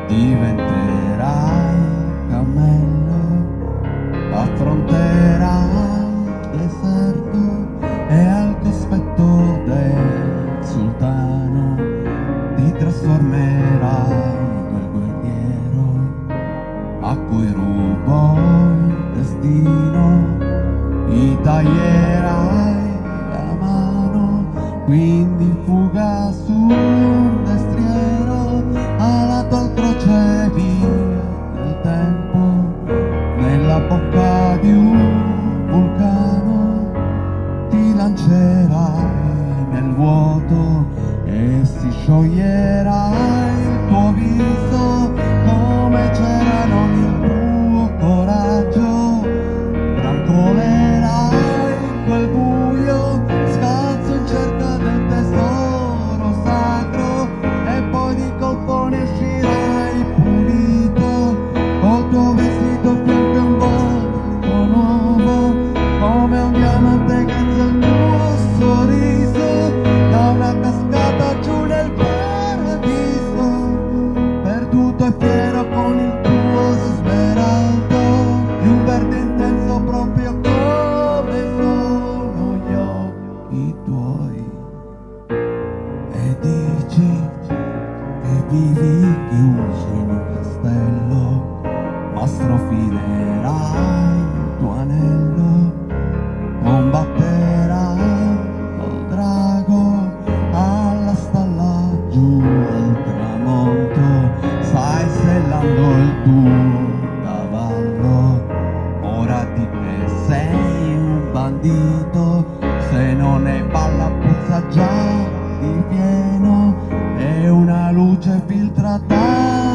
diventerai cammello, affronterai il deserto e al cospetto del sultano ti trasformerai in quel guerriero a cui rubo il destino, gli taglierai la mano, quindi in fuga su un destriero alla tua crocevi il tempo nella bocca di un vulcano, ti lancerai nel vuoto e si scioglierà il tuo viso come c'erano il tuo coraggio, brancolerai in quel buio scalzo in cerca del tesoro sacro e poi di colpo ne uscirai pulito col tuo vestito bianco e un volto nuovo come un diamante grazie al tuo sorriso da una cascata giù nel paradiso, perduto e fiero con il tuo smeraldo di un verde intenso proprio come sono gli occhi tuoi, e dici che vivi chiuso in un castello, ma strofinerai il tuo anello, combatterai col drago alla stalla giù al tramonto, stai sellando il tuo cavallo, ora di che sei un bandito, se non ne balla puzza già di pieno e una luce filtra da